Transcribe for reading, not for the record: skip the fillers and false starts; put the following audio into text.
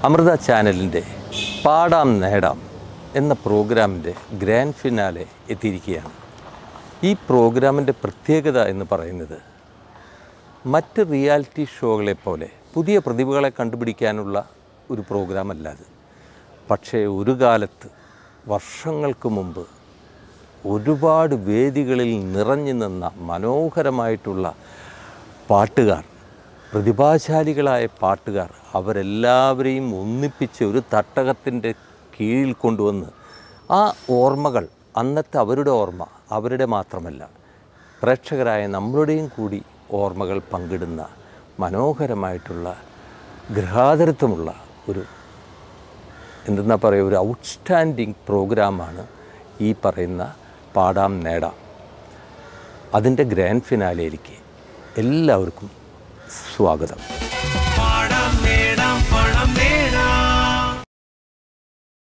അമൃത ചാനലിൻ്റെ പാടാം നേടാം എന്ന പ്രോഗ്രാമിൻ്റെ ഗ്രാൻഡ് ഫിനാലെ എത്തിയിരിക്കുകയാണ്. ഈ പ്രോഗ്രാമിൻ്റെ പ്രത്യേകത എന്ന് പറയുന്നത് മറ്റ് റിയാലിറ്റി ഷോകളെപ്പോലെ പുതിയ പ്രതിഭകളെ കണ്ടുപിടിക്കാനുള്ള ഒരു പ്രോഗ്രാമല്ല അത്. പക്ഷേ ഒരു കാലത്ത് വർഷങ്ങൾക്ക് മുമ്പ് ഒരുപാട് വേദികളിൽ നിറഞ്ഞു നിന്ന മനോഹരമായിട്ടുള്ള പാട്ടുകാർ, പ്രതിഭാശാലികളായ പാട്ടുകാർ, അവരെല്ലാവരെയും ഒന്നിപ്പിച്ച് ഒരു തട്ടകത്തിൻ്റെ കീഴിൽ കൊണ്ടുവന്ന് ആ ഓർമ്മകൾ, അന്നത്തെ അവരുടെ ഓർമ്മ അവരുടെ മാത്രമല്ല, പ്രേക്ഷകരായ നമ്മളുടെയും കൂടി ഓർമ്മകൾ പങ്കിടുന്ന മനോഹരമായിട്ടുള്ള ഗൃഹാതരത്വമുള്ള ഒരു എന്തെന്നാ പറയുക, ഒരു ഔട്ട്സ്റ്റാൻഡിങ് പ്രോഗ്രാമാണ് ഈ പറയുന്ന പാടാം നേടാം. അതിൻ്റെ ഗ്രാൻഡ് ഫിനാലെയിലേക്ക് എല്ലാവർക്കും സ്വാഗതം.